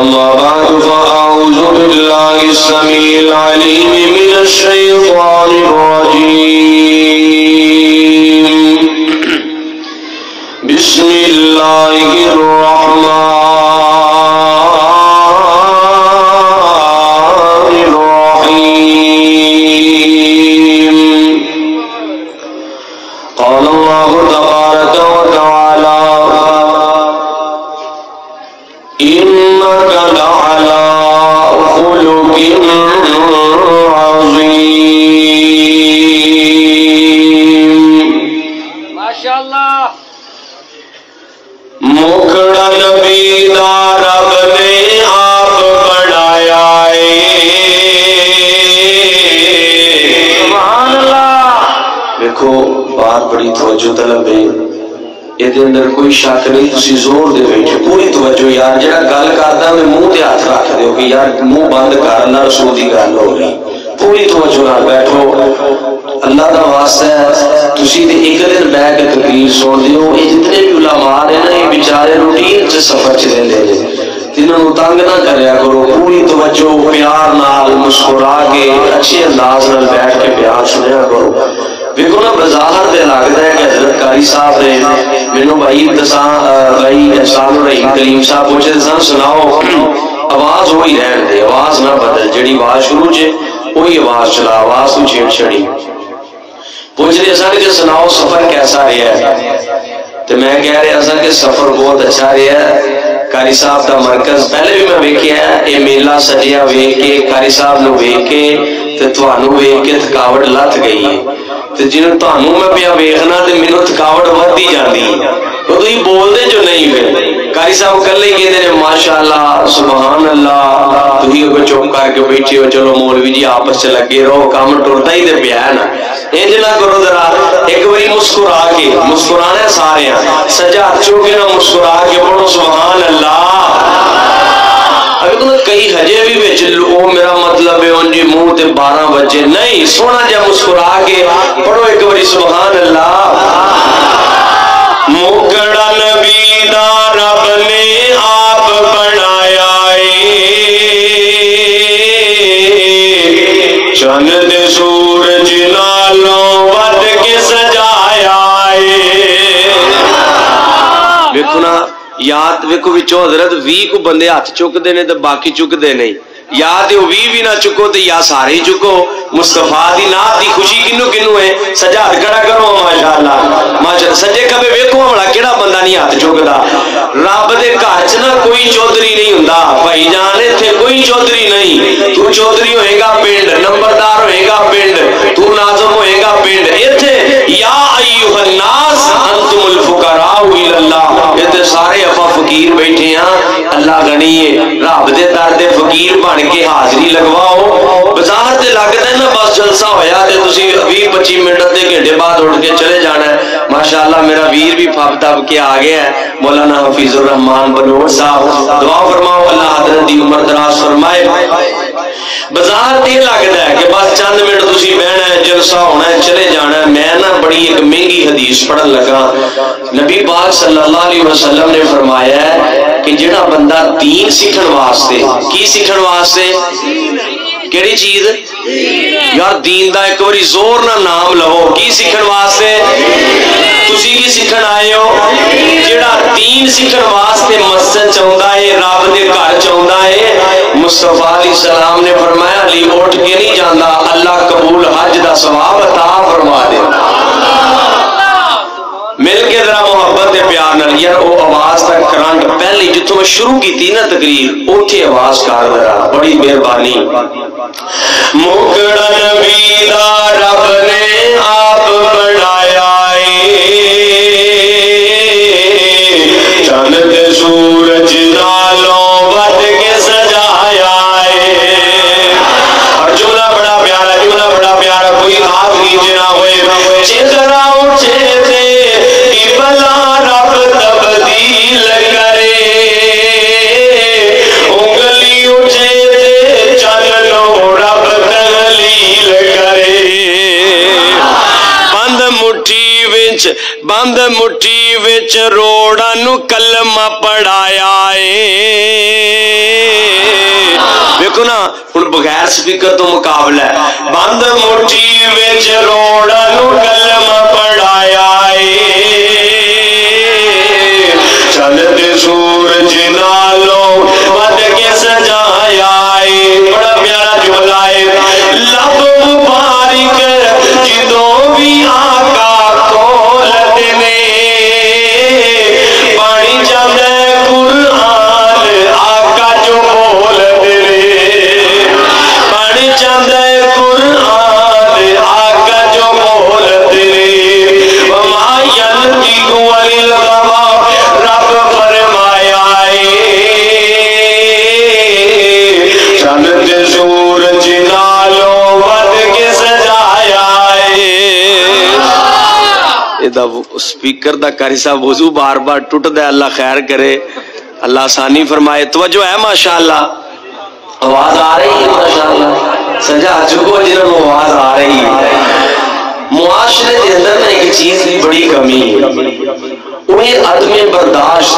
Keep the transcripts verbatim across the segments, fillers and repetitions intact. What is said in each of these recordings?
أما بعد فأعوذ بالله السميع العليم من الشيطان الرجيم بسم الله الرحمن الرحيم قال الله تبارك وتعالى إنك لعلى خلق عظيم ما شاء الله مکڑا نبی دا رب نے آپ بنایا ہے سبحان اللہ دیکھو بات بڑی توجہ طلب ہے یہ اندر کوئی شک نہیں تسی زور دے بیٹھے پوری توجہ یار جڑا گل کردا میں منہ تے ہاتھ رکھ دیو کہ یار منہ بند کر اللہ رسول دی گل ہو رہی پوری توجہ نال بیٹھو اللہ دا واسطہ ہے تسی تے ایک دن بیٹھ کے تقریر سن دیو یہ جتنے بھی علماء ہیں نا یہ بیچارے روٹین سے سفر چ رہندے نے انہاں نوں تنگ نہ کریا کرو پوری توجہ پیار نال مسکرا کے اچھے انداز نال بیٹھ کے بیان سنیا کرو دیکھو نا بظاہر دے لگتا ہے کہ حضرت قاری صاحب نے مینوں بھائی دساں بھائی احسان الرحیم کلیم صاحب پوچھے دساں سناؤ آواز وہی رہن دے آواز نہ بدل جڑی آواز شروع چ وہی آواز چلا آواز تو چھیڑ چھڑی پوچھ رہے سن کہ سناؤ سفر کیسا رہا ہے تو میں کہہ رہا سن کہ سفر بہت اچھا رہا ہے قاری صاحب دا مرکز پہلے بھی میں ویکھیا ہے یہ میلہ سجیا ویکھ کے قاری صاحب نو ویکھ کے تے تھانوں ویکھ کے تھکاوٹ لت گئی ہے تے جنوں تھانوں میں پیا ویکھنا تے مینوں تھکاوٹ ودی جاندی او تسی بول دے جو نہیں پھر قاری صاحب کلے کہندے نے ماشاءاللہ سبحان اللہ تسی کو چپ کر کے بیٹھے ہو چلو مولوی جی آپس چ لگے رہو کام ٹرتا ہی تے پیا ہے نا انج نہ کرو ذرا ایک باری مسکرا کے مسکرانا سارے سجا ہاتھوں کے نہ مسکرا کے پڑھو سبحان اللہ ابھی تو کئی ہجے بھی بچ او میرا مطلب ہے ان جی منہ تے بارہ بجے نہیں سونا جا مسکرا کے پڑھو ایک باری سبحان اللہ مکڑا نبی دا رب نے آپ بنایا ہے چند سورج نالوں ود کے سجایا ہے دیکھو نا یاد ویکو وچوں حضرت وی کو بندے ہاتھ چکتے ہیں تو باقی چکتے نہیں یا تے وی بھی نہ چکو تے یا سارے چکو مصطفیٰ دی نات دی خوشی کنو کنو ہے سجا ہاتھ کھڑا کرو ماشاءاللہ ماشاءاللہ سجے کبھی ویکھو ہمڑا کیڑا بندہ نہیں ہاتھ چکدا رب دے گھر چ نہ کوئی چودھری نہیں ہوندا بھائی جان ایتھے کوئی چودھری نہیں تو چودھری ہوئے گا پنڈ نمبردار ہوئے گا پنڈ تو ناظم ہوئے گا پنڈ ایتھے یا ایھا الناس انتم الفقراء الی اللہ ایتھے سارے اپا فقیر بیٹھے ہیں اللہ غنی ہے رب دے در دے فقیر بن کے حاضری لگواؤ بظاہر تے لگتا ہے نا بس جلسہ ہویا تے تسی بیس پچیس منٹ دے گھنٹے بعد اٹھ کے چلے جانا ہے ماشاءاللہ میرا ویر بھی پھپ دب کے آ گیا ہے مولانا حفیظ الرحمان بنور صاحب دعا فرماؤ اللہ حضرت دی عمر دراز فرمائے بظاہر تے لگتا ہے کہ بس چند منٹ تسی بہنا ہے جلسہ ہونا ہے چلے جانا ہے میں نا بڑی ایک مہنگی حدیث پڑھن لگا نبی پاک صلی اللہ علیہ وسلم نے فرمایا ہے کہ جڑا بندہ دین سیکھن واسطے کی سیکھن واسطے کیڑی چیز یار دین دا ایک باری زور نہ نام لو کی سیکھن واسطے تسی کی سیکھن آئے ہو جڑا دین سیکھن واسطے مسجد چاہندا ہے رب دے گھر چاہندا ہے مصطفیٰ علیہ السلام نے فرمایا علی اٹھ کے نہیں جاندا اللہ قبول حج دا ثواب عطا فرما دے مل کے ذرا محبت دے پیار نال یار او آواز تک کرانٹ پہلے جتوں میں شروع کی تھی نا تقریر اوٹھی آواز کر ذرا بڑی مہربانی مکڑا نبی دا رب نے آپ بنایا ہے چند سورج نالوں ود کے سجایا ہے اور جملہ بڑا پیارا جملہ بڑا پیارا کوئی ہاتھ نیچے نہ ہوئے چہرہ اٹھے تھے کہ بلا رب تبدیل کرے انگلی اٹھے تھے چلو رب تغلیل کرے بند مٹھی وچ بند مٹھی وچ روڑا نو کلمہ پڑھایا ہے دیکھو نا ہن بغیر سپیکر تو مقابلہ ہے بند مٹھی وچ روڑا نو کلمہ پڑھایا چند سورج نالوں ود کے سجایا بڑا پیارا جملہ ہے لب مبارک جدوں بھی آقا کولت نے پانی جاندے قرآن آقا جو بولت نے پانی جاندے قرآن آقا جو بولت نے وما ينطق عن الهوى رب فرمایا چند سورج نالوں ود کے سجایا ادا سپیکر دا کاری صاحب وضو بار بار ٹوٹ دے اللہ خیر کرے اللہ آسانی فرمائے توجہ ہے ماشاءاللہ آواز آ رہی ہے ماشاءاللہ سجا چکو جنہوں نے آواز آ رہی ہے معاشرے کے اندر میں ایک چیز کی بڑی کمی ہے انہیں عدم برداشت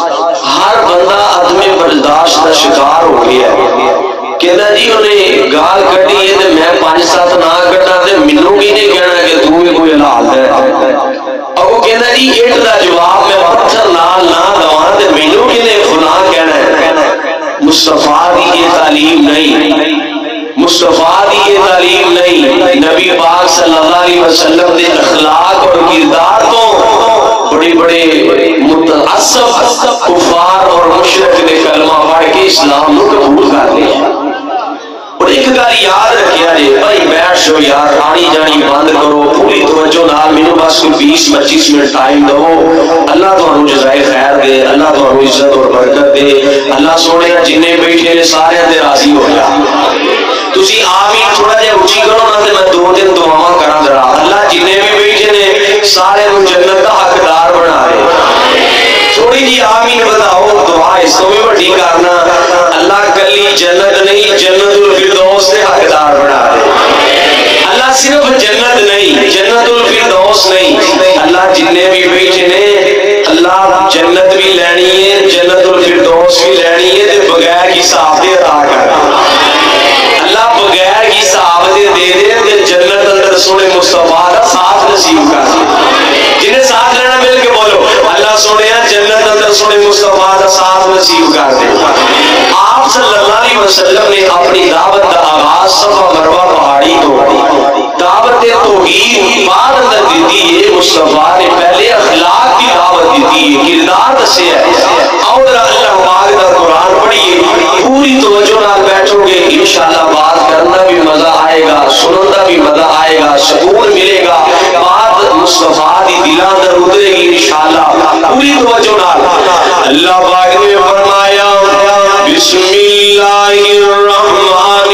ہر بندہ عدم برداشت کا شکار ہو گیا ہے کہنا جی انہیں گال کٹی ہے تو میں پانچ سات نہ کٹا تو منوں کی نہیں کہنا کہ تو بھی کوئی حلال ہے اور وہ کہنا جی ایک دا جواب میں پتھر نال نہ دوان تو منوں کی نہیں خدا کہنا ہے مصطفیٰ کی یہ تعلیم نہیں مصطفیٰ کی یہ تعلیم نہیں نبی پاک صلی اللہ علیہ وسلم دے اخلاق اور کردار تو بڑے بڑے متعصب کفار اور مشرک نے کلمہ پڑھ کے اسلام کو قبول کر لیا اور ایک گل یاد رکھیا جی بھائی بیٹھ شو یار آنی جانی بند کرو پوری توجہ نال مینوں بس کوئی بیس پچیس منٹ ٹائم دو اللہ تمہوں جزائے خیر دے اللہ تمہوں عزت اور برکت دے اللہ سونے جنہیں بیٹھے نے سارے تے راضی ہو جا تسی آمین تھوڑا جہا اچھی کرو نا تے میں دو دن دعاواں کراں ذرا اللہ جنہیں بھی بیٹھے نے سارے نوں جنت دا حقدار بنا دے تھوڑی جی آمین بتاؤ دعا اس کو بھی بڑی کرنا اللہ کلی جنت نہیں جنت الفردوس سے حقدار بنا دے اللہ صرف جنت نہیں جنت الفردوس نہیں اللہ جنہیں بھی بیٹھے نے اللہ جنت بھی لینی ہے جنت الفردوس بھی لینی ہے تے بغیر حساب دے عطا کر اللہ بغیر حساب دے دے دے تے جنت اندر سونے مصطفیٰ دا ساتھ نصیب کر جنہیں ساتھ لینا مل کے بولو اللہ سونے جنت اندر سونے مصطفیٰ دا ساتھ نصیب کر دے آپ صلی اللہ علیہ وسلم نے اپنی دعوت دا آغاز صفا مروہ پہاڑی تو دعوت توحید بعد اندر دیتی ہے مصطفیٰ نے پہلے اخلاق کی دعوت دیتی ہے کردار دسے ہے اور اللہ پاک دا قرآن پڑھیے پوری توجہ نال بیٹھو گے انشاءاللہ بات کرنا بھی مزہ آئے گا سننا بھی مزہ آئے گا سکون ملے گا بات مصطفیٰ دی دلان در اترے گی انشاءاللہ پوری توجہ نال اللہ پاک نے فرمایا بسم اللہ الرحمن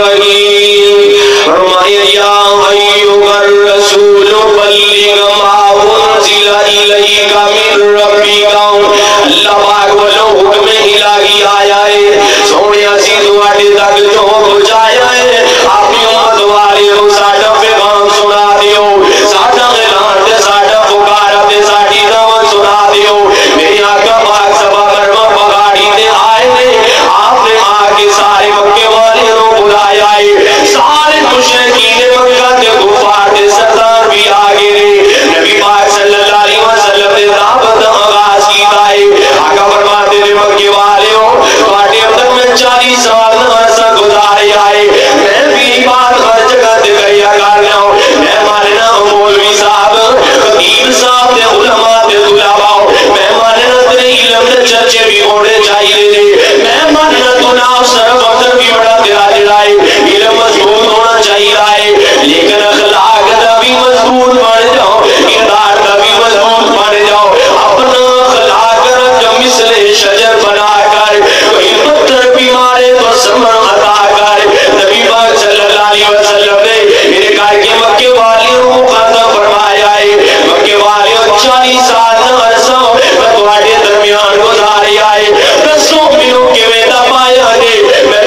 الرحیم فرمایا یا ایھا الرسول بلغ ما انزل الیک من ربک اللہ پاک والو حکم الہی آیا ہے سونے اسی تواڈے تک جو پہنچایا ہے اپنی امت والے نوں ساڈا پیغام سنا دیو ساڈا اعلان تے ساڈا پکارا تے ساڈی دعوت سنا دیو میرے آقا پاک سبا مروا پگاڑی تے آئے نے آپ نے آ کے سارے مکے والے نوں بلایا ہے سارے مشرکین مکہ تے کفار تے سردار بھی آ گئے نبی پاک صلی اللہ علیہ وسلم نے دعوت آغاز کیتا ہے آقا فرماتے نے مکے والے ہو تواڈے اندر میں چالیس سال عرصہ گزاریا ہے میں بھی بات ہر جگہ تے کہیا کرنا ہوں میں ماننا مولوی صاحب خطیب صاحب تے علماء تے طلباء میں ماننا تیرے علم دے چرچے بھی ہونے چاہیے نے میں ماننا تو نام صرف اکثر بھی بڑا تیرا جڑائے علم مضبوط ہونا چاہیے لیکن اخلاق دا بھی مضبوط بن جاؤ کردار دا بھی مضبوط بن جاؤ اپنا اخلاق رنگ مثل شجر بنا کر کوئی پتھر بھی مارے تو صبر عطا کر نبی پاک صلی اللہ علیہ وسلم نے میرے گھر کے مکے والیوں کو مخاطب فرمایا ہے مکے والیوں چالیس سال عرصہ میں تمہارے درمیان گزاریا ہے دسوں مہینوں کے ویدا پایا ہے میں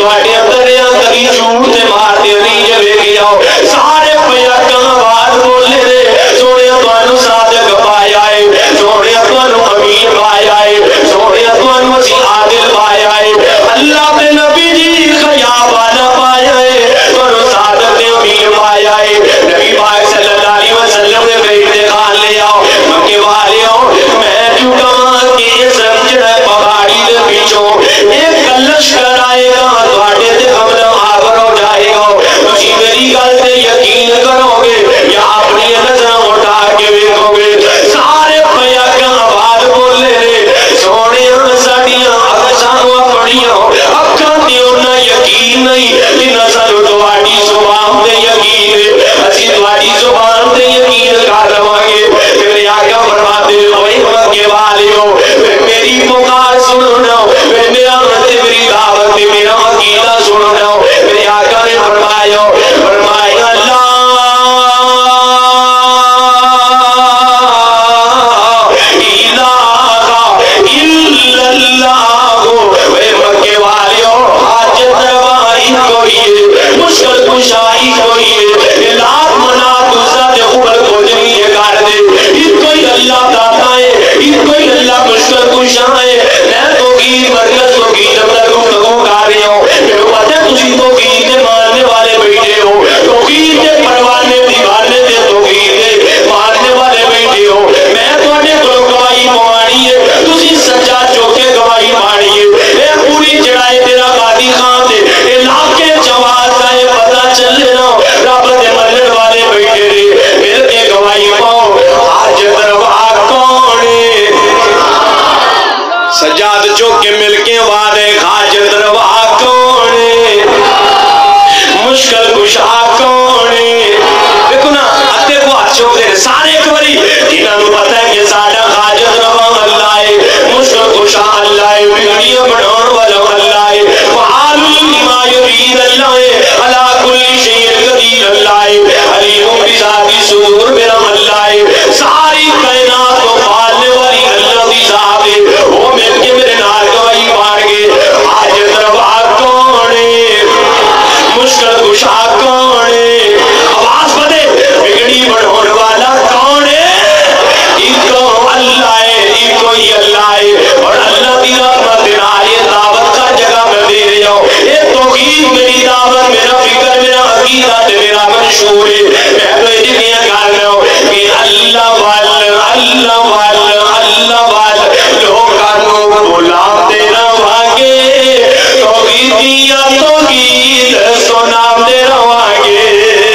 مشکل کشا کون ہے دیکھو نا اتے کو ہاتھ چوک دے سارے ایک باری جنہاں نو پتہ ہے کہ ساڈا حاجت روا اللہ ہے مشکل کشا اللہ ہے بگڑیاں بناون والا اللہ ہے وعال لما یرید اللہ ہے علی کل شیء قدیر اللہ ہے علیم بذات صدور میرا اللہ ہے ساری کائنات کو پالنے والی اللہ دی ذات ہے وہ مل کے میرے نال گواہی مار گے حاجت روا کون ہے مشکل کشا کون ہے آواز بدے بگڑی بڑھون والا کون ہے ایکو اللہ ہے ایکو ہی اللہ ہے اور اللہ دی رحمت نائے دعوت کا جگہ میں دے رہا ہوں یہ توحید میری دعوت میرا فکر میرا عقیدہ میرا منشور ہے میں تو یہ دنیا کر رہا ہوں کہ اللہ وال اللہ وال اللہ وال لوگوں غلام تیرا واگے توحیدیا توحید سنام تیرا واگے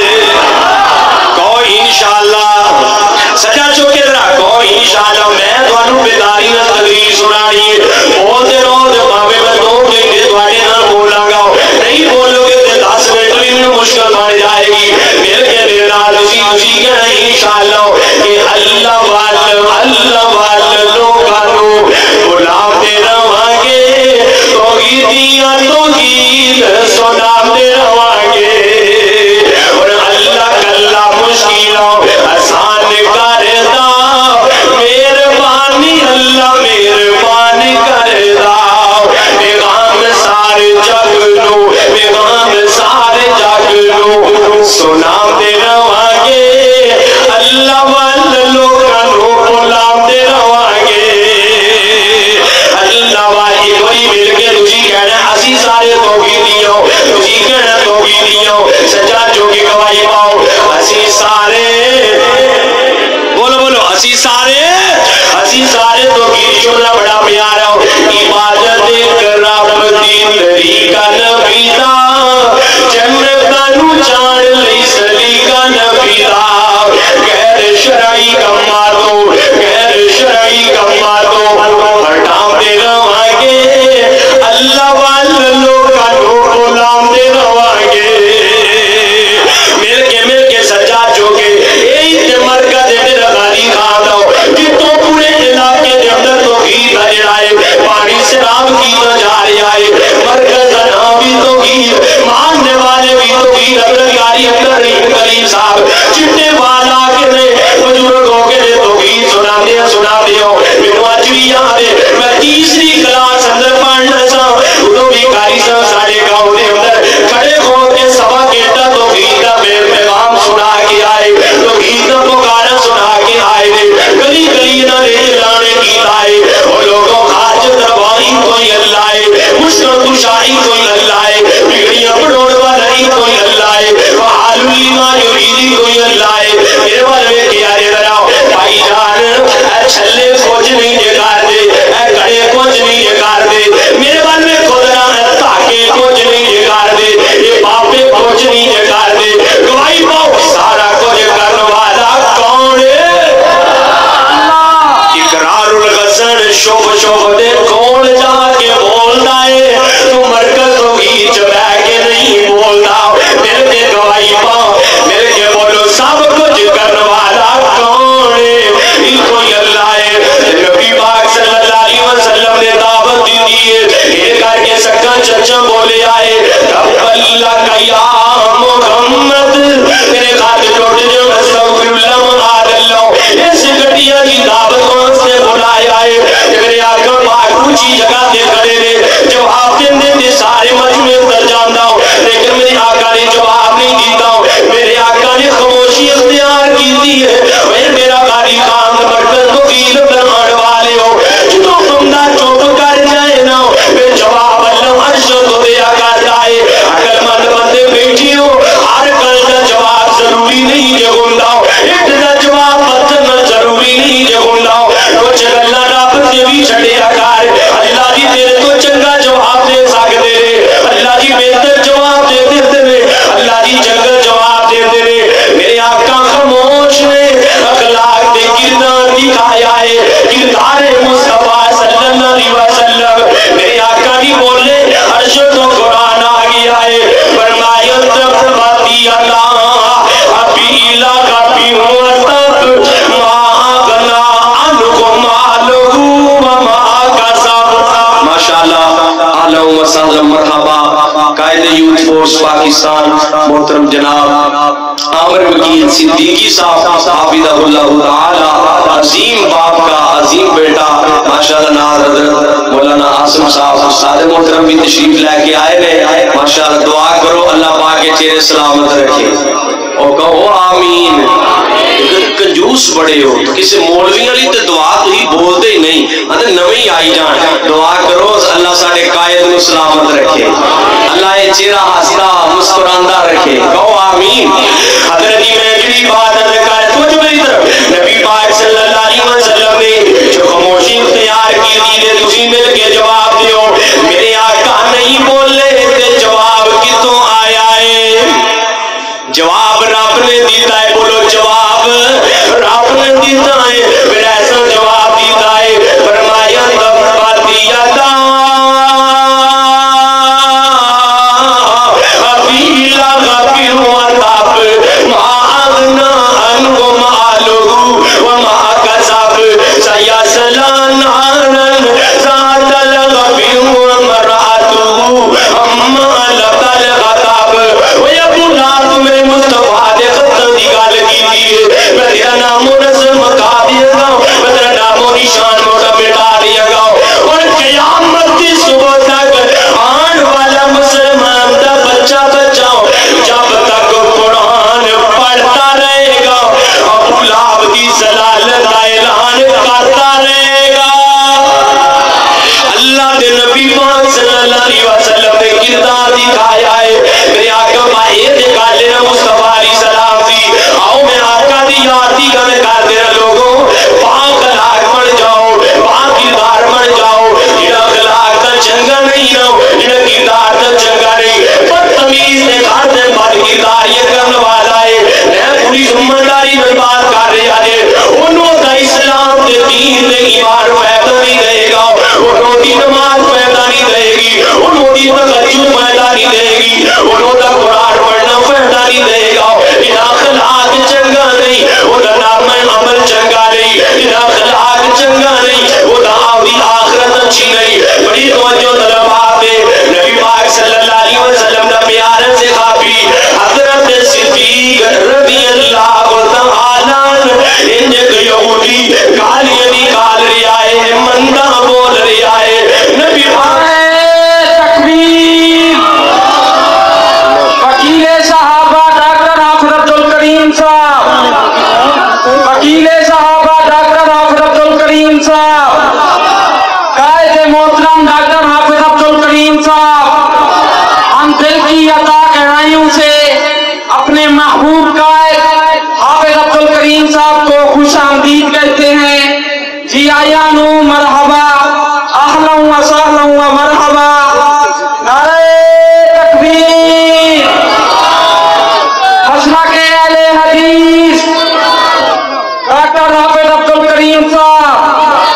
کوئی انشاءاللہ سچا چوکے درہ کوئی انشاءاللہ میں دوانو بیداری نہ تقریر سنانی ہے بولتے رہو دے ماں میں دو گھنٹے دوارے نہ بولا گا نہیں بولو گے دے دس منٹ بھی میں مشکل بڑھ جائے گی میرے کے میرے نال اسی اسی کے نہیں انشاءاللہ کہ اللہ وال اللہ وال لوگانو غلام تیرا واگے توحیدیا توحید سنام تیرا واگے اور اللہ کلا مشکلوں آسان کردا مہربانی اللہ مہربانی کردا پیغام سارے جگ نو پیغام سارے جگ نو سنام تیرا واگے اللہ وال لوگانو غلام تیرا واگے اللہ والی کوئی مل کے تجھی کہنا اسی سارے توحیدیوں تجھی کہنا توحیدیوں سچا چوکی گواہی پاؤ اسی سارے بولو بولو اسی سارے اسی سارے توحید جملہ بڑا پیارا ہو عبادت کرام دین طریقہ نبی دا جنتا نو جان لئی سلیقہ نبی دا غیر شرعی کما دو غیر شرعی کما دو ہٹام دے رواگے اللہ وال لوگا نو غلام دے رواگے مل کے مل کے سچا چوکے ایک تے مرکز میرا غاری کھاتا ہو جتوں پورے علاقے دے اندر تو گیت آئے آئے پانی سے رام کی تو جا رہے آئے مرکز نام بھی تو گیت ماننے والے بھی تو گیت اگر یاری اندر رحیم کریم صاحب چٹے والا کے دے بزرگوں کے دے تو گیت سنا دیا سنا دیا میرے آج بھی یاد ہے میں تیسری کلاس اندر پڑھنا سا تو بھی کاری سا ساڑے گاؤں دے اندر کھڑے ہو کے سوا کہتا تو گیتا میرے پیغام سنا کے آئے تو گیتا پکارا سنا کے آئے گلی گلی نہ رے لانے کی آئے اور لوگوں حاجت روائی کوئی اللہ ہے مشکل کشائی کوئی اللہ ہے بگڑیاں پڑھوڑ والا ہی کوئی اللہ ہے وحال لما یریدی کوئی اللہ ہے میرے والے کیا رے دراؤ بھائی جان اے چھلے کچھ نہیں جگار دے اے گھڑے کچھ نہیں جگار دے میرے والے خودرا ہے تاکہ کچھ نہیں جگار دے یہ باپے کچھ نہیں جگار دے گواہی پاؤ سارا کچھ کرنے والا کون ہے اقرار الغزن شوف شوف دے کون جا کے بولتا ہے تو مرکز تو ہی چبہ کے نہیں بولتا میرے کے گواہی پاؤ میرے کے بولو سب کچھ کرنے والا کون ہے کوئی اللہ ہے نبی پاک صلی اللہ علیہ وسلم نے دعوت دی دیئے یہ کر کے سکا چچا بولے آئے رب اللہ کا یا محمد میرے خاطر چھوٹے جو استغفر اللہ مہار اللہ اس گھٹیا کی دعوت کون سے بلائے آئے میرے آقا پاک اونچی جگہ دے کھڑے رہے جواب دے دے سارے مجموعے اندر جاندا ہوں لیکن میرے آقا نے جواب نہیں دیتا ہوں میرے آقا نے خاموشی اختیار کی دی ہے میرا غاری خان مرکز کو گیل بنانے والے ہو جو بندہ چوپ کر جائے نا پھر جواب اللہ عرش تو دیا کرتا ہے عقل مند بندے بیٹھے مرحبا قائد یوتھ فورس پاکستان محترم جناب عامر وکیل صدیقی صاحب حافظہ اللہ تعالی، عظیم باپ کا عظیم بیٹا ماشاءاللہ ناز حضرت مولانا عاصم صاحب استاد محترم بھی تشریف لے کے آئے نے، ماشاءاللہ دعا کرو اللہ پاک کے چہرے سلامت رکھے اور کہو آمین۔ کنجوس بڑے ہو کسی مولوی والی تے دعا تھی بولتے ہی نہیں، اندر نویں آئی جان، دعا کرو اللہ ساڈے قائد نو سلامت رکھے، اللہ یہ چہرہ ہستا مسکراندہ رکھے، کہو آمین۔ حضرت جی میں جڑی بات ادا کر توجہ میری طرف، نبی پاک صلی اللہ علیہ وسلم نے جو خاموشی اختیار کی تھی تسی مل کے جواب دیو، میرے آقا نہیں بولے تے جواب کتوں آیا ہے؟ جواب رب نے دیتا ہے، بولو جواب رب نے دیتا ہے، پھر ایسا جواب دیتا ہے، فرمایا تبت یدا ابی لہب وتب ما اغنی عنہ مالہ وما کسب سیصلی نارا ذات لہب وامرأتہ حمالۃ الحطب۔ میں مصطفیٰ دے خطوں دی گل کیتی ہے، میں تیرا نام و نسب مکا دیا گا، میں تیرا نام و نشان موٹا مٹا دیا گا، اور قیامت کی صبح تک آن والا مسلمان دا بچہ بچاؤ جب تک قرآن پڑھتا رہے گا، ابو لہب کی ضلالت کا اعلان کرتا رہے گا۔ اللہ دے نبی پاک صلی اللہ علیہ وسلم نے کردار دکھایا ہے، میرے آقا بھائی دکھا لینا مصطفیٰ علیہ السلام دی، آؤ میں آقا دی یاد دی گل کر دینا لوگوں، پاک اخلاق بن جاؤ، پاک کردار بن جاؤ، جڑا اخلاق دا چنگا نہیں نہ جڑا کردار دا چنگا نہیں، بدتمیز نے گھر دے بد کردار یہ کرنے والا ہے، میں پوری ذمہ میں بات کر رہا ہے، انہوں دا اسلام دے دین دے ایمان پیدا نہیں دے گا، انہوں دی نماز پیدا نہیں دے گی، انہوں دی تہجد پیدا نہیں دے گی، انہوں دا قرآن پڑھنا پیدا نہیں دے گا، انہاں اخلاق چنگا نہیں، انہاں نام عمل چنگا نہیں، انہاں اخلاق چنگا نہیں، انہاں آوری آخرت اچھی نہیں۔ بڑی توجہ طلب آپ نے نبی پاک صلی اللہ علیہ وسلم دا پیارا سے خوابی حضرت صدیق رضی اللہ تعالی انج یہودی گالیاں نکال رہا ہے، مندہ بول رہا ہے، نبی پاک تکبیر۔ وکیل صحابہ ڈاکٹر حافظ عبدالکریم صاحب، وکیل صحابہ ڈاکٹر حافظ عبدالکریم صاحب، قائد محترم ڈاکٹر حافظ عبدالکریم صاحب، ہم دل کی عطا گہرائیوں سے اپنے محبوب قائد حافظ عبدالکریم صاحب کو خوش آمدید کہتے ہیں۔ جی آیا نو مرحبا، اہلا و سہلا و مرحبا، نعرہ تکبیر۔ مسلک اہل حدیث ڈاکٹر حافظ عبدالکریم صاحب۔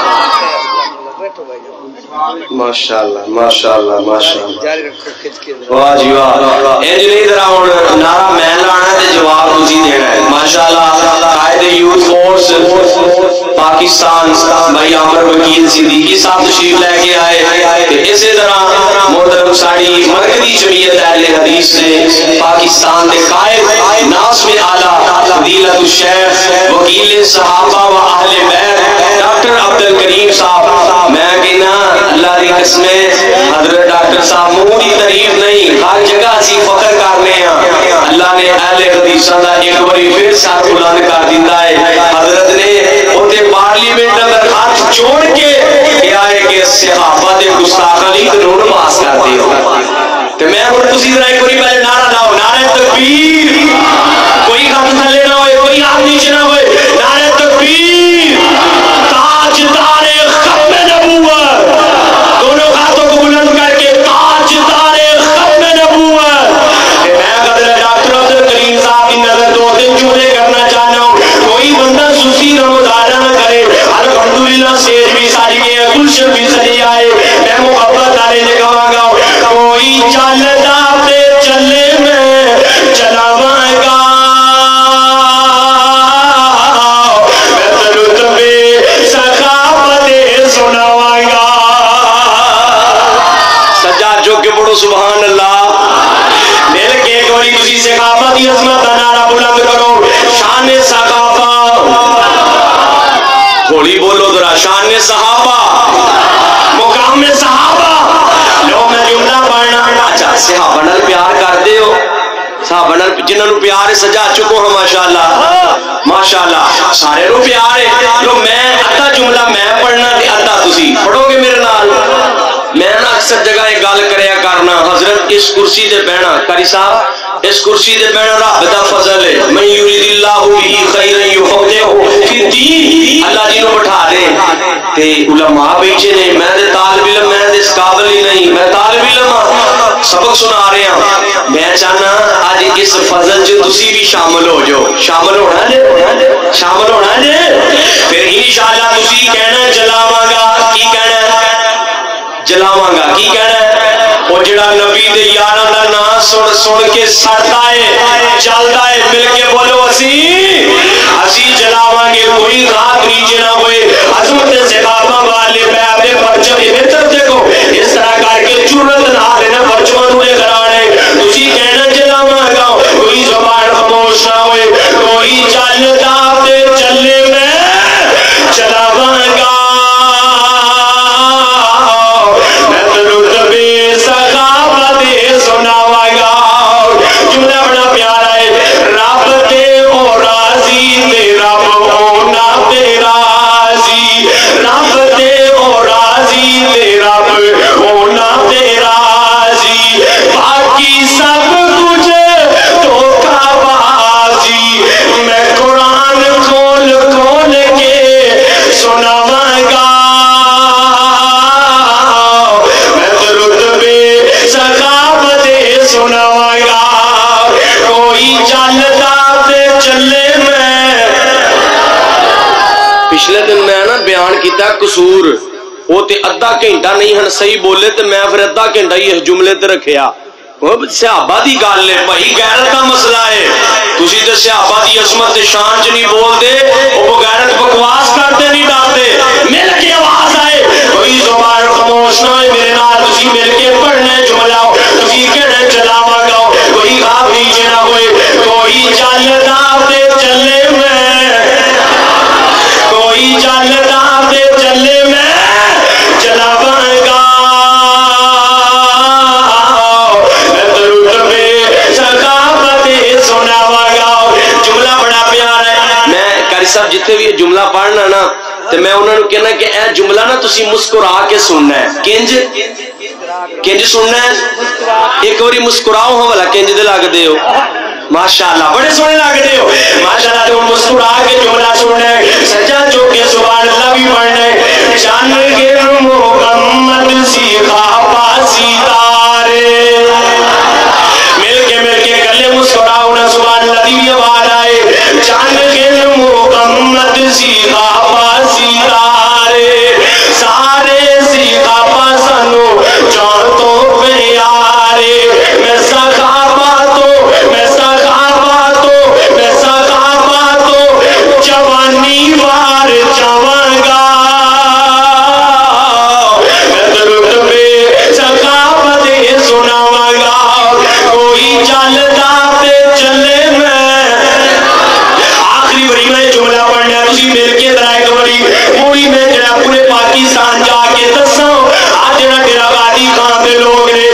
ماشاءاللہ ماشاءاللہ ماشاءاللہ، واہ جی واہ، انج نہیں ذرا ہن نعرہ میں لانا تے جواب تسی دینا ہے۔ ماشاءاللہ قائد یوتھ فورس پاکستان بھائی عامر وکیل صدیقی صاحب تشریف لے کے آئے، تے اسی طرح محترم ساڈی مرکزی جمعیت اہل حدیث سے پاکستان دے قائد ناصب اعلی فضیلت الشیخ وکیل صحابہ و اہل بیت ڈاکٹر عبدالکریم صاحب، میں کہنا اللہ دی قسمیں حضرت ڈاکٹر صاحب منہ دی تعریف نہیں، ہر جگہ اسی فخر کرنے ہیں، اللہ نے اہل حدیثاں دا ایک باری پھر ساتھ بلند کر دیتا ہے۔ حضرت نے اوتے پارلیمنٹ اندر ہاتھ جوڑ کے کہا ہے کہ صحابہ دے گستاخاں دی قانون پاس کر دیو، تے میں ہن تسی ذرا ایک باری پہلے نعرہ لاؤ، نعرہ تکبیر، کوئی ہاتھ تھلے نہ ہوئے، کوئی ہاتھ نیچے نہ ہوئے، نعرہ تکبیر، تاجدار ختم نبوت، دونوں ہاتھوں کو بلند کر کے تاجدار ختم نبوت۔ میں قدر ڈاکٹر عبدالکریم صاحب کی نظر دو دن جملے کرنا چاہنا ہوں، کوئی بندہ سوسی نہ مظاہرہ نہ کرے، الحمدللہ سیج بھی ساری گئے، گلشن بھی سجی آئے، میں محبت دارے نے کہاں گا سبحان اللہ مل کے ایک باری تسی صحابہ دی عظمت دا نعرہ بلند کرو شان صحابہ ہولی بولو ذرا شان صحابہ مقام صحابہ لو میں جملہ پڑھنا اچھا صحابہ نال پیار کر دے ہو صحابہ نال جنہاں نو پیار سجا چکو ہاں ماشاءاللہ ماشاءاللہ سارے نو پیار ہے لو میں ادھا جملہ میں پڑھنا تے ادھا تسی پڑھو گے میرے نال میں نا اکثر جگہ ایک گل کریا کرنا حضرت اس کرسی دے بیٹھنا قاری صاحب اس کرسی دے بیٹھنا رب دا فضل ہے من یرید اللہ بہ خیرا یفقہہ فی الدین اللہ جی نو بٹھا دے تے علماء بیٹھے نے میں تے طالب علم میں تے اس قابل ہی نہیں میں طالب علم سبق سنا رہے ہیں میں چاہنا آج اس فضل جو تسی بھی شامل ہو جو شامل ہونا جے شامل ہونا جے پھر انشاءاللہ تسی کہنا جلاواں گا کی کہنا جلاواں گا کی کہنا ہے وہ جڑا نبی دے یاراں دا نام سن سن کے سڑتا ہے چلدا ہے مل کے بولو اسی اسی جلاواں گے کوئی رات نیچے نہ ہوئے عظمت صحابہ والے میں اپنے پرچم یہ طرف دیکھو اس طرح کر کے جرت نال نہ پرچم نورے کرانے تسی کہنا جلاواں گا کوئی زبان خاموش نہ ہوئے کوئی چلدا تے چلے میں جلاواں گا جملہ بڑا پیارا ہے رب تے او راضی تے رب ہونا تے راضی رب تے او راضی تے رب ہونا تے راضی باقی سب تجھے دھوکہ بازی میں قرآن کھول کھول کے سناواں گا میں درود بے سخاوت سناواں گا کوئی چلدا تے چلے میں پچھلے دن میں نا بیان کیتا قصور وہ تے ادھا گھنٹہ نہیں ہن صحیح بولے تے میں پھر ادھا گھنٹہ ہی اس جملے تے رکھیا صحابہ دی گل ہے بھائی غیرت دا مسئلہ ہے تسی تے صحابہ دی عظمت تے شان چ نہیں بولدے او غیرت بکواس کرتے نہیں ڈالتے مل کے آواز آئے کوئی زبان خاموش نہ ہوئے میرے نال تسی مل کے پڑھنا جملہ تسی کہنا جلاواں گا کوئی آپ نیچے نہ ہوئے کوئی چلدا تے چلے میں کوئی چلدا تے چلے میں جلاواں گا میں درود بے سخاوت سناواں گا جملہ بڑا پیارا ہے میں قاری صاحب جتنے بھی یہ جملہ پڑھنا نا تے میں انہاں نوں کہنا کہ اے جملہ نا تسی مسکرا کے سننا ہے کنج کنج سننا ہے ایک باری مسکراؤ ہاں والا کنج دے لگ دے ہو ماشاءاللہ بڑے سونے لگ دے ہو ماشاءاللہ تو مسکرا کے جملہ سننا ہے سجا چوکے سبحان اللہ بھی پڑھنا ہے جان کے محمد صحابہ ستارے مل کے مل کے گلے مسکراؤ نا سبحان اللہ دی آواز آئے جان کے محمد صحابہ ستارے سارے صحابہ سانو جان تو پیارے میں صحابہ تو میں صحابہ تو میں صحابہ تو جوانی وار جاواں گا میں درود بے صحابت سناواں گا کوئی چلدا تے چلے میں آخری بری میں جملہ پڑھنا ہے تسی مل کے ذرا ایک بری پوری میں جڑا پورے پاکستان جا کے دسو آج جڑا ڈیرہ غازی خان دے لوگ نے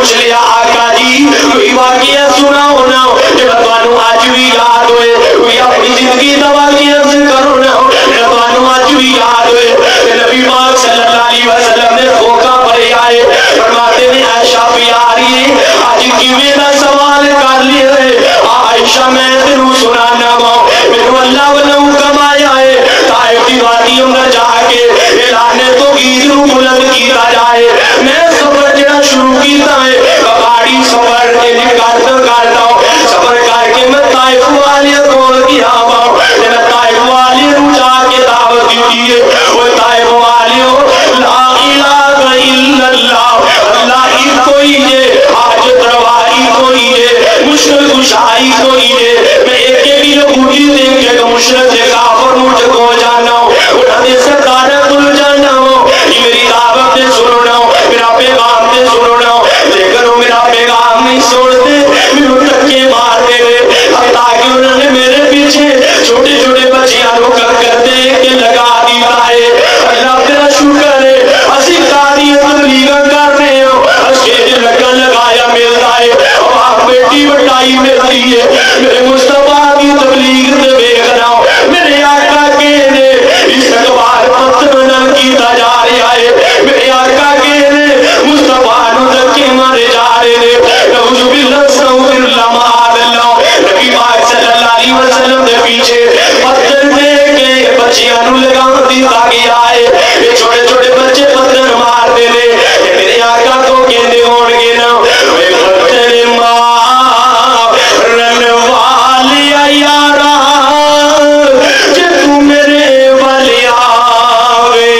پوچھ لیا آقا جی کوئی واقعہ سنا ہونا جب تانوں اج بھی یاد ہوئے کوئی اپنی زندگی دا واقعہ ذکر ہونا جب تانوں اج بھی یاد ہوئے نبی پاک صلی اللہ علیہ وسلم نے دھوکا پڑے آئے فرماتے ہیں عائشہ پیاری اج کیویں دا سوال کر لیے عائشہ میں تینوں سنانا وا میرے اللہ والوں حکم آیا ہے طائف دی وادی اندر جا کے اعلان توحید نو بلند کیتا جائے میں سفر جڑا شروع کیتا ہے پہاڑی سفر یہ کرتا کرتا سفر کر کے میں طائف والے کول گیا وا میں طائف والے نو جا کے دعوت دیتی ہے او طائف والیو لا الہ الا اللہ اللہ ہی کوئی ہے حاجت روائی کوئی ہے مشکل کشائی کوئی ہے میں ایک بھی یہودی دیکھ کے مشرک سے کافر مجھ کو جانا ہوں انہوں نے سرکار کل جانا ہوں یہ میری دعوت نے سننا ہوں میرا پیغام نے سننا ہوں لیکن وہ میرا پیغام نہیں سنتے میرے تکے مار دے رہے تاکہ انہوں نے میرے پیچھے چھوٹے چھوٹے بچیاں کو کر کر دے کے لگا دیا ہے اللہ تیرا شکر ہے اسی قادی تبلیغ کر رہے ہو اسکیج لگا لگایا ملتا ہے اور آپ بیٹی بٹائی ملتی ہے میرے مصطفیٰ کی تبلیغ سے دیکھ رہا ہوں میرے آقا کے نے اس اخبار پتر نہ کیتا جا رہا ہے میرے آقا کے نے مصطفیٰ نو دکے مارے جا رہے ہیں نعوذ باللہ استغفر اللہ معاذ اللہ نبی پاک صلی اللہ علیہ وسلم دے پیچھے پتھر دے کے بچیاں نو لگا دیتا گیا ہے یہ چھوٹے چھوٹے بچے پتھر مار دے لے میرے آقا کو کہنے ہون گے نا اے پتھر مار رن والی یارا جے تو میرے والی آوے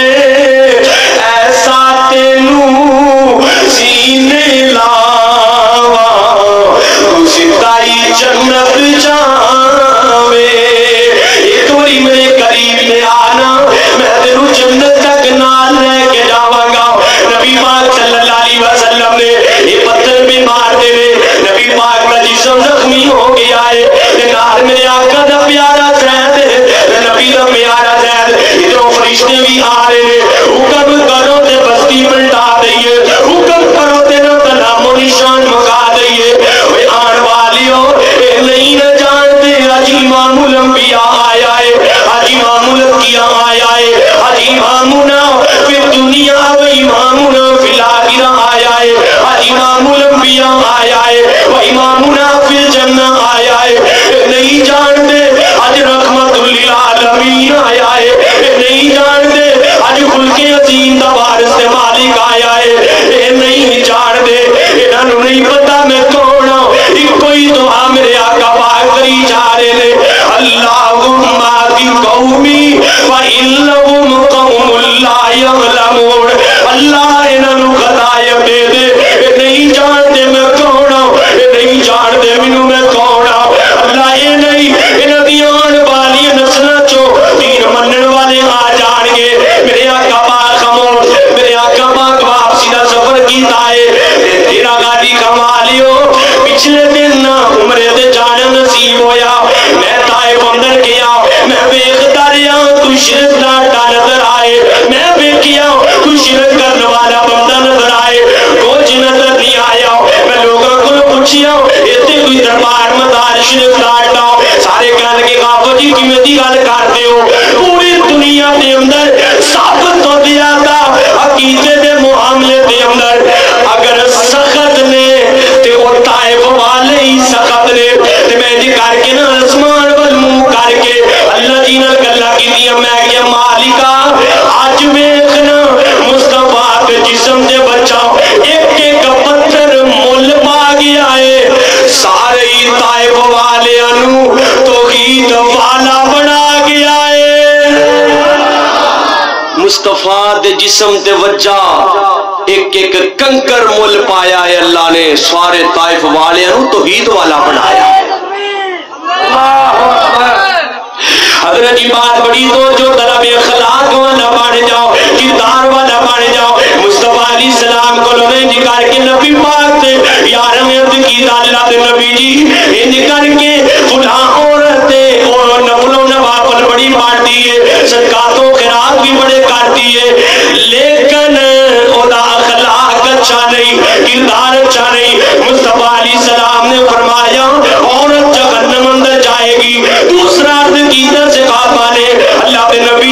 ایسا تینوں سینے لاوا تو ستائی جنت جاوے یہ توری میرے قریب میں آنا میں تینوں جنت تک نال لے کے جاواں گا نبی پاک صلی اللہ علیہ وسلم نے یہ پتھر بھی مار دے نبی پاک کا جسم زخمی ہو گیا ہے نال میرے آقا دا پیارا زید ہے نبی دا پیارا زید ادھروں فرشتے بھی آ رہے ہیں حکم کرو تے بستی پلٹا دئیے حکم کرو تے نہ نام و نشان مکا دئیے اے آن والیو اے نہیں نہ جانتے آج امام الانبیاء آیا ہے آج امام الانبیاء آیا ہے آج امامنا فی دنیا و امامنا فی الاخرہ آیا ہے آج امام الانبیاء آیا ہے و امامنا فی الجنہ آیا ہے نہیں جانتے آج رحمت للعالمین آیا ہے نہیں جانتے آج خلق عظیم دا وارث مالک آیا ہے نہیں جانتے انہوں نہیں پتا میں کون ہوں ایک کوئی دعا میرے آقا پاک کری جا رہے لے اللہم آتی قومی وَإِلَّهُمْ قَوْمُ اللَّهِ يَعْلَمُونَ اللہ انہوں خطائب دے دے نہیں جانتے میں کون ہوں نہیں جانتے منوں میں کون ہوں اللہ یہ نہیں انہوں دیان والی نسلہ چو دین منن والے آ جان گے میرے آقا پاک خاموش میرے آقا پاک واپسی دا سفر کیتا ہے تیرا گاڑی کمالیو پچھلے دن عمرے دے جانا نصیب ہویا میں طائف اندر گیا میں بیختا رہا کوئی شرک ڈاٹا نظر آئے میں بیکیا کوئی شرک کرنے والا بندہ نظر آئے کچھ نظر نہیں آیا میں لوگوں کو پوچھیا اتنے کوئی دربار مدار شرک ڈاٹا سارے کہنے کے غافر جی کی میں دی گل کرتے ہو پوری دنیا دے اندر ثابت ہو دیا تھا عقیدے دے معاملے دے اندر اگر سخت نے تے وہ طائف والے ہی سخت نے تے میں جی کر کے نا اسمان والمو کر کے اللہ جی نہ گلہ کی دیا میں کہ مالکہ آج بیخنا مصطفیٰ کے جسم دے بچاؤ ایک ایک پتھر مل پا گیا ہے سارے ہی طائف والے انو توحید والا بنا گیا ہے مصطفیٰ دے جسم دے وجہ ایک ایک کنکر مل پایا ہے اللہ نے سارے طائف والے انو توحید والا بنایا ہے حضرت کی بات بڑی تو جو طلب اخلاق والا بن جاؤ کردار والا بن جاؤ مصطفیٰ علیہ السلام کو لوگ انج کر کے نبی پاک سے یار میں عرض کی اللہ دے نبی جی انج کر کے فلاں عورت اور نفل و نوافل بڑی پڑھتی ہے صدقات و خیرات بھی بڑے کرتی ہے لیکن او دا اخلاق اچھا نہیں کردار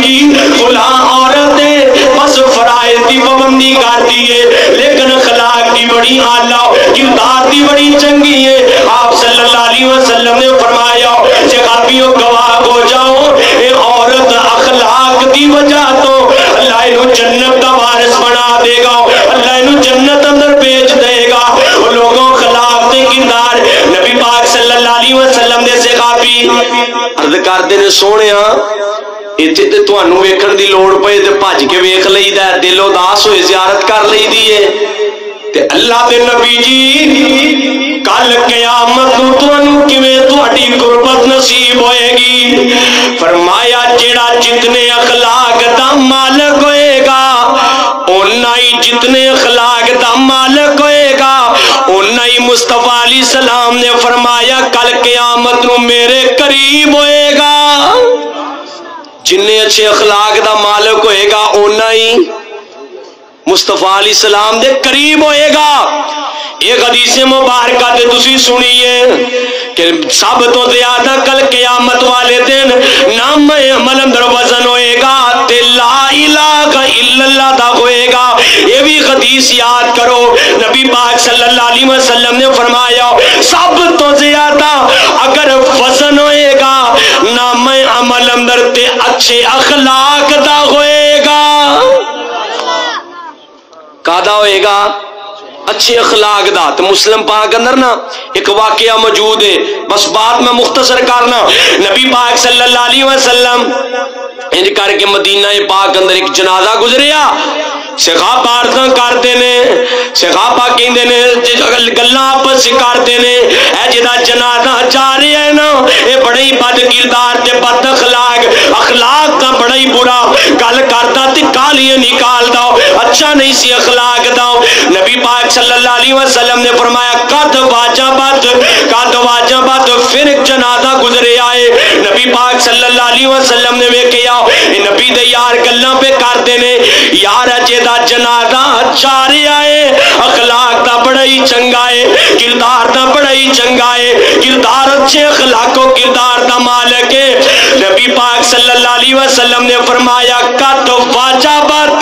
جی غلام عورت ہے بس فرائض دی پابندی کرتی ہے لیکن اخلاق دی بڑی اعلیٰ کردار دی بڑی چنگی ہے. آپ صلی اللہ علیہ وسلم نے فرمایا صحابیوں گواہ ہو جاؤ اے عورت اخلاق دی وجہ تو اللہ انہوں جنت کا وارث بنا دے گا, اللہ انہوں جنت اندر بیچ دے گا. لوگوں خلاف دے کردار نبی پاک صلی اللہ علیہ وسلم دے صحابی عرض کردے نے سونیا اتنے تے تانوں ویکھن دی لوڑ پئے تے بھج کے ویکھ لئیدا ہے, دل اداس ہوئے زیارت کر لئیدی ہے. تے اللہ دے نبی جی کل قیامت نوں تانوں کیویں تہاڈی قربت نصیب ہوئے گی؟ فرمایا جیڑا جتنے اخلاق دا مالک ہوئے گا اونا ہی جتنے اخلاق دا مالک ہوئے گا اونا ہی مصطفیٰ علیہ السلام نے فرمایا کل قیامت نوں میرے قریب ہوئے گا. جننے اچھے اخلاق دا مالک ہوئے گا اونا ہی مصطفیٰ علیہ السلام دے قریب ہوئے گا. ایک حدیث مبارکہ تے تسی سنیے کہ سب تو زیادہ کل قیامت والے دن نام عمل اندر وزن ہوئے گا تے لا الہ الا اللہ دا ہوئے گا. یہ بھی حدیث یاد کرو, نبی پاک صلی اللہ علیہ وسلم نے فرمایا سب تو زیادہ اگر وزن ہوئے گا نام عمل اندر تے اچھے اخلاق دا ہوئے گا. کادا ہوئے گا؟ اچھے اخلاق دا. تو مسلم پاک اندر نا ایک واقعہ موجود ہے, بس بات میں مختصر کرنا. نبی پاک صلی اللہ علیہ وسلم انج کر کے مدینہ پاک اندر ایک جنازہ گزریا. صحابہ عرضاں کرتے نے, صحابہ کہندے نے گلاں آپس سے کرتے نے اے جدا جنازہ جا رہا ہے نا اے بڑا ہی بد کردار تے بد اخلاق, اخلاق دا بڑا ہی برا, گل کردا تے گالیاں نکالدا, اچھا نہیں سی اخلاق دا. نبی پاک صلی اللہ علیہ وسلم نے فرمایا قد واجبت قد واجبت. پھر ایک جنازہ گزرے آئے, نبی پاک صلی اللہ علیہ وسلم نے ویکھیا اے نبی دے یار گلاں پہ کردے نے یار اجے دا جنازہ جا رہا ہے, اخلاق دا بڑا ہی چنگا ہے, کردار دا بڑا ہی چنگا ہے, کردار اچھے اخلاق و کردار دا مالک ہے. نبی پاک صلی اللہ علیہ وسلم نے فرمایا قد واجبت.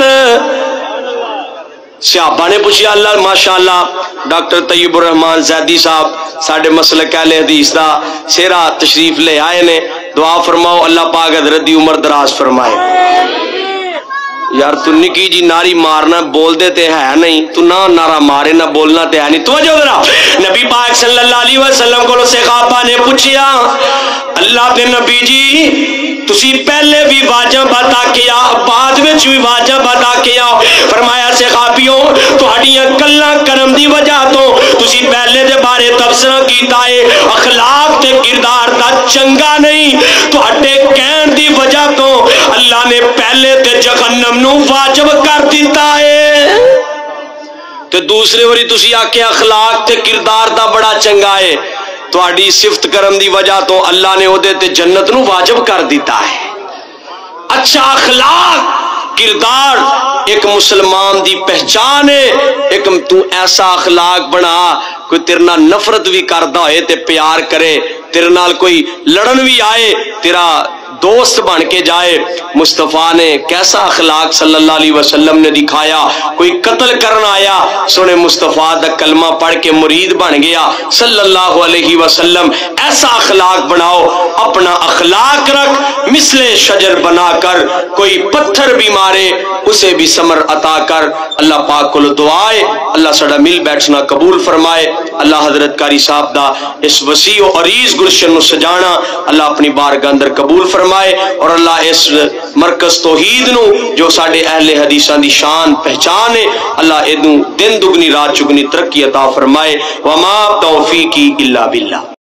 صحابہ نے پوچھا اللہ ماشاءاللہ ڈاکٹر طیب الرحمان زیدی صاحب ساڑھے مسلک اہل حدیث دا سیرہ تشریف لے آئے نے, دعا فرماؤ اللہ پاک حضرت دی عمر دراز فرمائے. یار تو نکی جی ناری مارنا بول دیتے ہے نہیں, تو نہ نارا مارے نہ بولنا تے ہے نہیں. توجہ ذرا, نبی پاک صلی اللہ علیہ وسلم کو صحابہ نے پوچھیا اللہ دے نبی جی تسی پہلے بھی واجب ادا کیا بعد وچ بھی واجب ادا کیا. فرمایا صحابیوں تہاڈیاں گلاں کرم دی وجہ تو تسی پہلے دے بارے تبصرہ کیتا ہے اخلاق تے کردار دا چنگا نہیں, تہاڈے کہن دی وجہ تو اللہ نے پہلے تے جہنم نو واجب کر دیتا ہے. تے دوسرے واری تسی آکھے اخلاق تے کردار دا بڑا چنگا ہے, تہاڈی صفت کرم دی وجہ تو اللہ نے اودے تے جنت نو واجب کر دیتا ہے. اچھا اخلاق کردار ایک مسلمان دی پہچان ہے. ایک تو ایسا اخلاق بنا کوئی تیرے نال نفرت بھی کردا ہوئے تے پیار کرے, تیرے نال کوئی لڑن بھی آئے تیرا دوست بن کے جائے. مصطفیٰ نے کیسا اخلاق صلی اللہ علیہ وسلم نے دکھایا. کوئی قتل کرنا آیا سونے مصطفیٰ دا کلمہ پڑھ کے مرید بن گیا صلی اللہ علیہ وسلم. ایسا اخلاق بناؤ, اپنا اخلاق رکھ مثل شجر بنا کر, کوئی پتھر بھی مارے اسے بھی ثمر عطا کر. اللہ پاک کو دعائے اللہ سڑا مل بیٹھنا قبول فرمائے. اللہ حضرت قاری صاحب دا اس وسیع و عریض گلشن نو سجانا اللہ اپنی بارگاہ اندر قبول فرمائے, اور اللہ اس مرکز توحید نو جو ساڈے اہل حدیثاں دی شان پہچان ہے اللہ ادوں دن دگنی رات چگنی ترقی عطا فرمائے. وما توفیقی الا باللہ.